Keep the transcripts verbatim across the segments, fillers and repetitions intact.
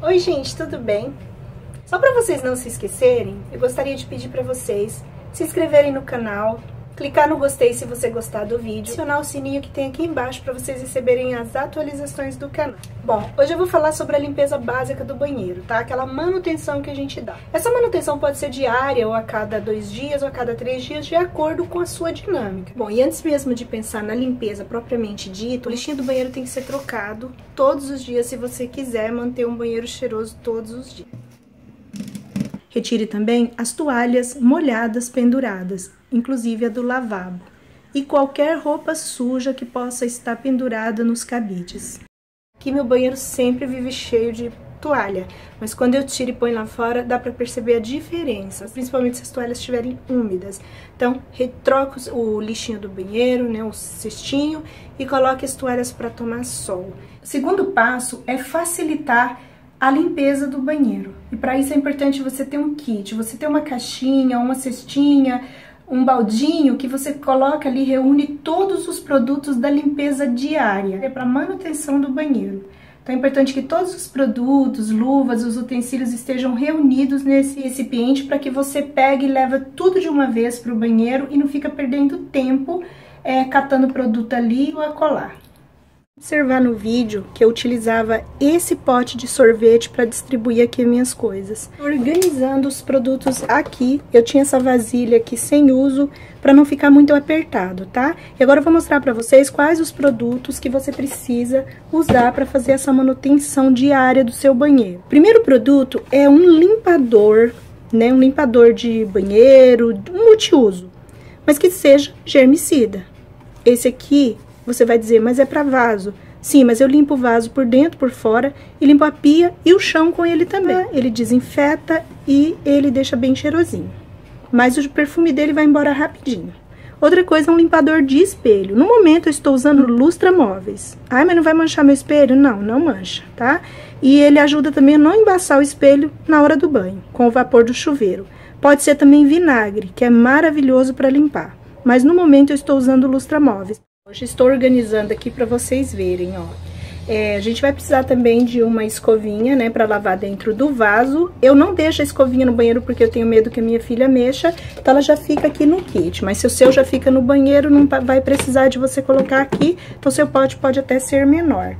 Oi gente, tudo bem? Só para vocês não se esquecerem, eu gostaria de pedir para vocês se inscreverem no canal, clicar no gostei se você gostar do vídeo, acionar o sininho que tem aqui embaixo para vocês receberem as atualizações do canal. Bom, hoje eu vou falar sobre a limpeza básica do banheiro, tá? Aquela manutenção que a gente dá. Essa manutenção pode ser diária, ou a cada dois dias, ou a cada três dias, de acordo com a sua dinâmica. Bom, e antes mesmo de pensar na limpeza propriamente dita, o lixinho do banheiro tem que ser trocado todos os dias se você quiser manter um banheiro cheiroso todos os dias. Retire também as toalhas molhadas penduradas, inclusive a do lavabo, e qualquer roupa suja que possa estar pendurada nos cabides. Aqui meu banheiro sempre vive cheio de toalha, mas quando eu tiro e ponho lá fora, dá para perceber a diferença, principalmente se as toalhas estiverem úmidas. Então, retroca o lixinho do banheiro, né, o cestinho, e coloque as toalhas para tomar sol. O segundo passo é facilitar a limpeza do banheiro. E para isso é importante você ter um kit, você ter uma caixinha, uma cestinha, um baldinho que você coloca ali, reúne todos os produtos da limpeza diária, é para manutenção do banheiro. Então é importante que todos os produtos, luvas, os utensílios estejam reunidos nesse recipiente para que você pegue e leve tudo de uma vez para o banheiro e não fica perdendo tempo é, catando produto ali ou acolá. Observar no vídeo que eu utilizava esse pote de sorvete para distribuir aqui minhas coisas. Organizando os produtos aqui, eu tinha essa vasilha aqui sem uso para não ficar muito apertado, tá? E agora eu vou mostrar para vocês quais os produtos que você precisa usar para fazer essa manutenção diária do seu banheiro. O primeiro produto é um limpador, né? Um limpador de banheiro, um multiuso, mas que seja germicida. Esse aqui você vai dizer, mas é para vaso. Sim, mas eu limpo o vaso por dentro, por fora, e limpo a pia e o chão com ele também. Ele desinfeta e ele deixa bem cheirosinho. Mas o perfume dele vai embora rapidinho. Outra coisa é um limpador de espelho. No momento eu estou usando lustramóveis. Ai, mas não vai manchar meu espelho? Não, não mancha, tá? E ele ajuda também a não embaçar o espelho na hora do banho, com o vapor do chuveiro. Pode ser também vinagre, que é maravilhoso para limpar. Mas no momento eu estou usando lustramóveis. Hoje estou organizando aqui para vocês verem, ó. É, a gente vai precisar também de uma escovinha, né, para lavar dentro do vaso. Eu não deixo a escovinha no banheiro porque eu tenho medo que a minha filha mexa, então ela já fica aqui no kit. Mas se o seu já fica no banheiro, não vai precisar de você colocar aqui, então seu pote pode até ser menor.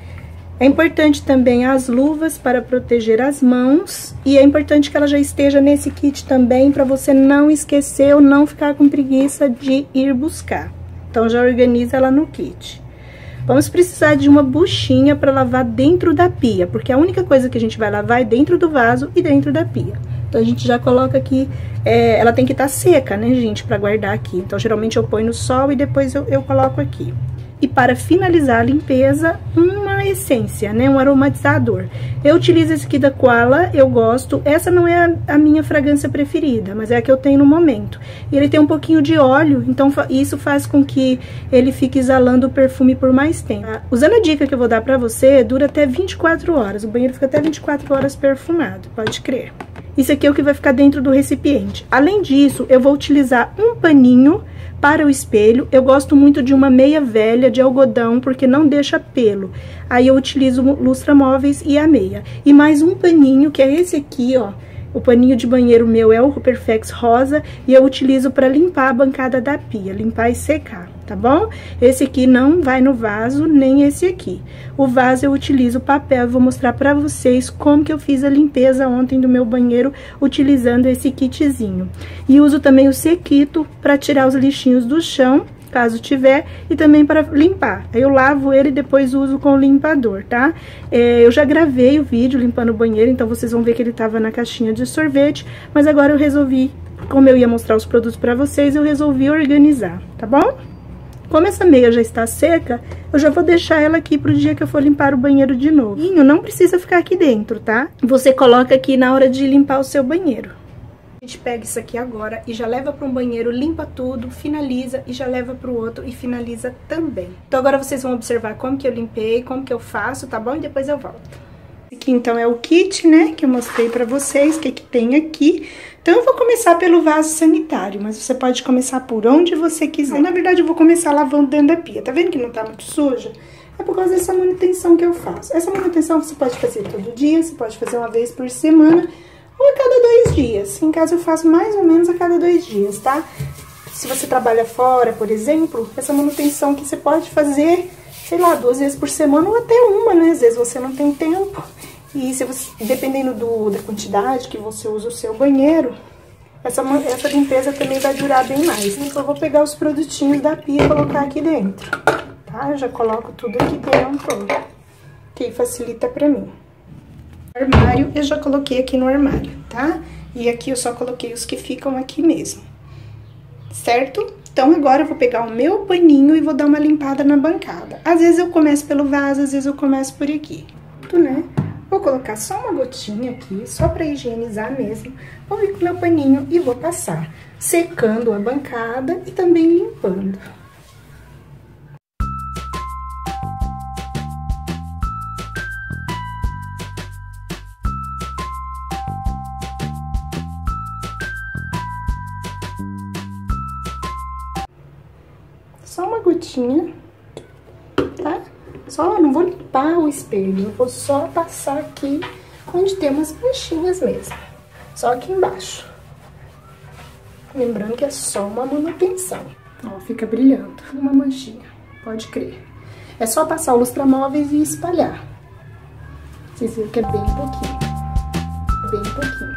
É importante também as luvas para proteger as mãos, e é importante que ela já esteja nesse kit também, para você não esquecer ou não ficar com preguiça de ir buscar. Então, já organiza ela no kit. Vamos precisar de uma buchinha para lavar dentro da pia, porque a única coisa que a gente vai lavar é dentro do vaso e dentro da pia. Então, a gente já coloca aqui, é, ela tem que estar seca, né, gente, para guardar aqui. Então, geralmente eu ponho no sol e depois eu, eu coloco aqui. E para finalizar a limpeza, uma essência, né, um aromatizador. Eu utilizo esse aqui da Koala, eu gosto. Essa não é a, a minha fragrância preferida, mas é a que eu tenho no momento. E ele tem um pouquinho de óleo, então isso faz com que ele fique exalando o perfume por mais tempo. Usando a dica que eu vou dar pra você, dura até vinte e quatro horas. O banheiro fica até vinte e quatro horas perfumado, pode crer. Isso aqui é o que vai ficar dentro do recipiente. Além disso, eu vou utilizar um paninho para o espelho. Eu gosto muito de uma meia velha de algodão, porque não deixa pelo. Aí eu utilizo lustramóveis e a meia. E mais um paninho, que é esse aqui, ó. O paninho de banheiro meu é o Perfex rosa, e eu utilizo para limpar a bancada da pia, limpar e secar, tá bom? Esse aqui não vai no vaso, nem esse aqui. O vaso eu utilizo papel, eu vou mostrar para vocês como que eu fiz a limpeza ontem do meu banheiro utilizando esse kitzinho. E uso também o sequito para tirar os lixinhos do chão, caso tiver, e também para limpar. Aí eu lavo ele e depois uso com o limpador, tá? É, eu já gravei o vídeo limpando o banheiro, então vocês vão ver que ele tava na caixinha de sorvete, mas agora eu resolvi, como eu ia mostrar os produtos para vocês, eu resolvi organizar, tá bom? Como essa meia já está seca, eu já vou deixar ela aqui pro dia que eu for limpar o banheiro de novo. E não precisa ficar aqui dentro, tá? Você coloca aqui na hora de limpar o seu banheiro. A gente pega isso aqui agora e já leva para um banheiro, limpa tudo, finaliza e já leva para o outro e finaliza também. Então agora vocês vão observar como que eu limpei, como que eu faço, tá bom? E depois eu volto. Aqui então é o kit, né, que eu mostrei para vocês, o que que tem aqui. Então eu vou começar pelo vaso sanitário, mas você pode começar por onde você quiser. Na verdade eu vou começar lavando dentro da pia. Tá vendo que não tá muito suja? É por causa dessa manutenção que eu faço. Essa manutenção você pode fazer todo dia, você pode fazer uma vez por semana ou a cada dois dias. Em casa eu faço mais ou menos a cada dois dias, tá? Se você trabalha fora, por exemplo, essa manutenção que você pode fazer, sei lá, duas vezes por semana ou até uma, né? Às vezes você não tem tempo. E se você, dependendo do, da quantidade que você usa o seu banheiro, essa, essa limpeza também vai durar bem mais. Então eu vou pegar os produtinhos da pia e colocar aqui dentro, tá? Eu já coloco tudo aqui dentro, que facilita pra mim. Armário, eu já coloquei aqui no armário, tá? E aqui eu só coloquei os que ficam aqui mesmo, certo? Então agora eu vou pegar o meu paninho e vou dar uma limpada na bancada. Às vezes eu começo pelo vaso, às vezes eu começo por aqui, né? Vou colocar só uma gotinha aqui, só pra higienizar mesmo. Vou vir com o meu paninho e vou passar, secando a bancada e também limpando. Só uma gotinha, tá? Só, não vou limpar o espelho, eu vou só passar aqui onde tem umas manchinhas mesmo. Só aqui embaixo. Lembrando que é só uma manutenção. Ó, fica brilhando uma manchinha, pode crer. É só passar o lustramóveis e espalhar. Vocês viram que é bem pouquinho. Bem pouquinho.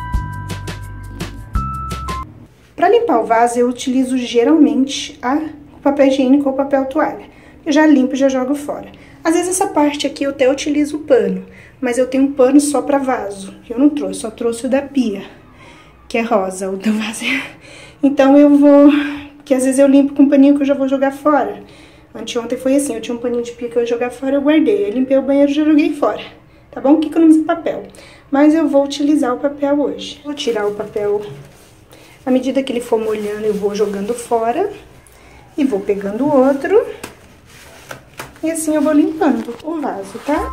Pra limpar o vaso, eu utilizo geralmente a, o papel higiênico ou papel toalha. Eu já limpo e já jogo fora. Às vezes essa parte aqui eu até utilizo o pano, mas eu tenho um pano só pra vaso. Eu não trouxe, só trouxe o da pia, que é rosa, o do vaso. Então eu vou, que às vezes eu limpo com um paninho que eu já vou jogar fora. Anteontem foi assim, eu tinha um paninho de pia que eu ia jogar fora, eu guardei. Eu limpei o banheiro e já joguei fora, tá bom? Que economiza papel. Mas eu vou utilizar o papel hoje. Vou tirar o papel, à medida que ele for molhando eu vou jogando fora e vou pegando o outro. E assim eu vou limpando o vaso, tá?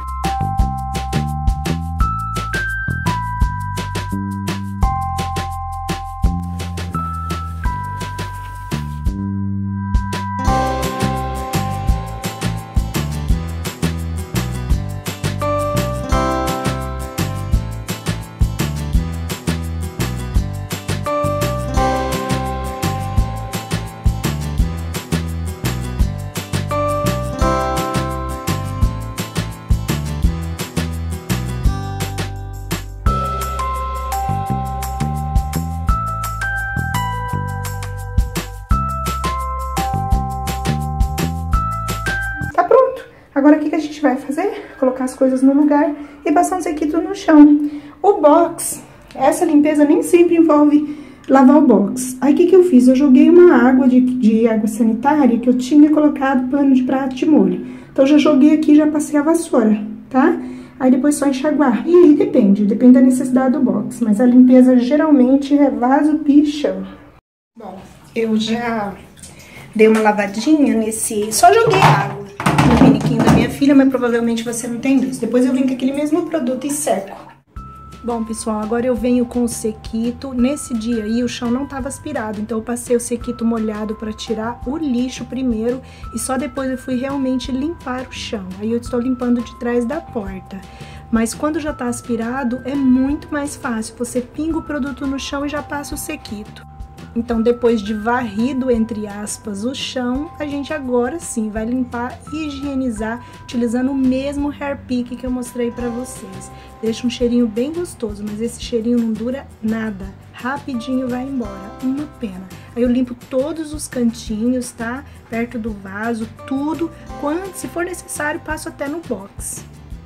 Agora, o que, que a gente vai fazer? Colocar as coisas no lugar e passar um sequito no chão. O box, essa limpeza nem sempre envolve lavar o box. Aí, o que, que eu fiz? Eu joguei uma água de, de água sanitária que eu tinha colocado pano de prato de molho. Então, já joguei aqui e já passei a vassoura, tá? Aí, depois só enxaguar. E aí, depende, depende da necessidade do box. Mas a limpeza, geralmente, é vaso, pia e chão. Bom, eu já dei uma lavadinha nesse... Só joguei água no piniquinho da minha filha, mas provavelmente você não tem isso. Depois eu venho com aquele mesmo produto e seco. Bom, pessoal, agora eu venho com o sequito. Nesse dia aí o chão não estava aspirado, então eu passei o sequito molhado para tirar o lixo primeiro e só depois eu fui realmente limpar o chão. Aí eu estou limpando de trás da porta. Mas quando já está aspirado é muito mais fácil. Você pinga o produto no chão e já passa o sequito. Então, depois de varrido, entre aspas, o chão, a gente agora sim vai limpar e higienizar utilizando o mesmo hair pick que eu mostrei pra vocês. Deixa um cheirinho bem gostoso, mas esse cheirinho não dura nada. Rapidinho vai embora, uma pena. Aí eu limpo todos os cantinhos, tá? Perto do vaso, tudo. Quando, se for necessário, passo até no box.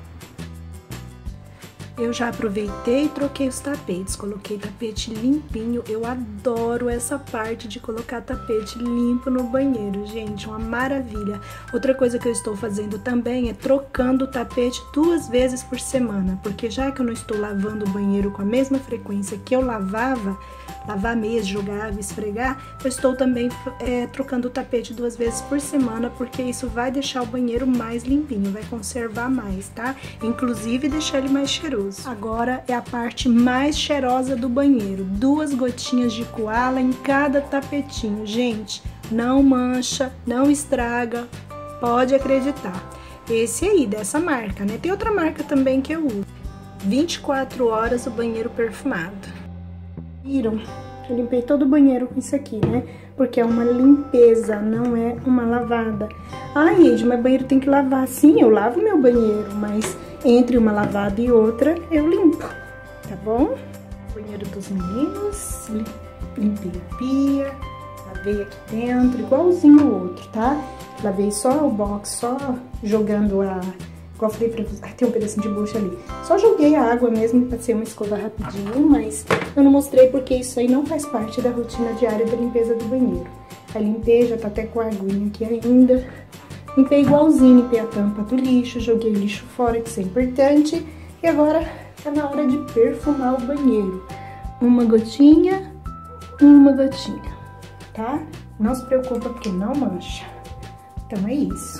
Eu já aproveitei e troquei os tapetes, coloquei tapete limpinho. Eu adoro essa parte de colocar tapete limpo no banheiro, gente, uma maravilha. Outra coisa que eu estou fazendo também é trocando o tapete duas vezes por semana, porque já que eu não estou lavando o banheiro com a mesma frequência que eu lavava, lavar mesmo, jogar água, esfregar, eu estou também é, trocando o tapete duas vezes por semana, porque isso vai deixar o banheiro mais limpinho, vai conservar mais, tá? Inclusive deixar ele mais cheiroso. Agora é a parte mais cheirosa do banheiro, duas gotinhas de koala em cada tapetinho. Gente, não mancha, não estraga, pode acreditar. esse aí, dessa marca, né? Tem outra marca também que eu uso. vinte e quatro horas o banheiro perfumado. Viram? Eu limpei todo o banheiro com isso aqui, né? Porque é uma limpeza, não é uma lavada. Ai, Ed, mas banheiro tem que lavar. Sim, eu lavo meu banheiro, mas entre uma lavada e outra, eu limpo, tá bom? Banheiro dos meninos, limpei a pia, lavei aqui dentro, igualzinho o outro, tá? Lavei só o box, só jogando a... Igual eu falei pra vocês, ah, tem um pedacinho de bucha ali. Só joguei a água mesmo, passei uma escova rapidinho, mas eu não mostrei porque isso aí não faz parte da rotina diária da limpeza do banheiro. Aí limpei, já tá até com a aguinha aqui ainda. Limpei igualzinho, limpei a tampa do lixo, joguei o lixo fora, que isso é importante. E agora tá na hora de perfumar o banheiro. Uma gotinha, uma gotinha, tá? Não se preocupa porque não mancha. Então é isso.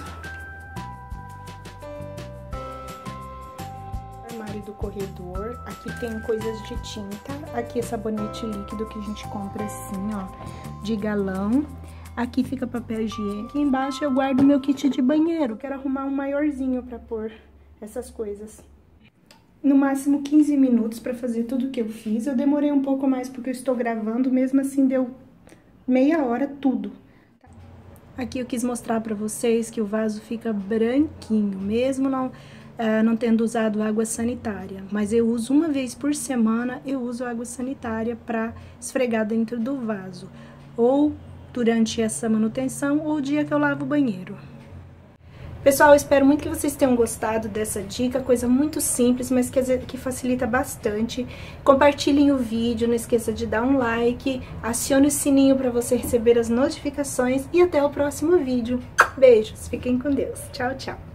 Armário do corredor, aqui tem coisas de tinta, aqui é sabonete líquido que a gente compra assim, ó, de galão. Aqui fica papel higiênico, aqui embaixo eu guardo meu kit de banheiro, quero arrumar um maiorzinho pra pôr essas coisas. No máximo quinze minutos pra fazer tudo que eu fiz, eu demorei um pouco mais porque eu estou gravando, mesmo assim deu meia hora tudo. Aqui eu quis mostrar pra vocês que o vaso fica branquinho, mesmo não... Uh, não tendo usado água sanitária, mas eu uso uma vez por semana, eu uso água sanitária para esfregar dentro do vaso, ou durante essa manutenção, ou o dia que eu lavo o banheiro. Pessoal, eu espero muito que vocês tenham gostado dessa dica, coisa muito simples, mas que, que facilita bastante. Compartilhem o vídeo, não esqueça de dar um like, acione o sininho para você receber as notificações e até o próximo vídeo. Beijos, fiquem com Deus. Tchau, tchau.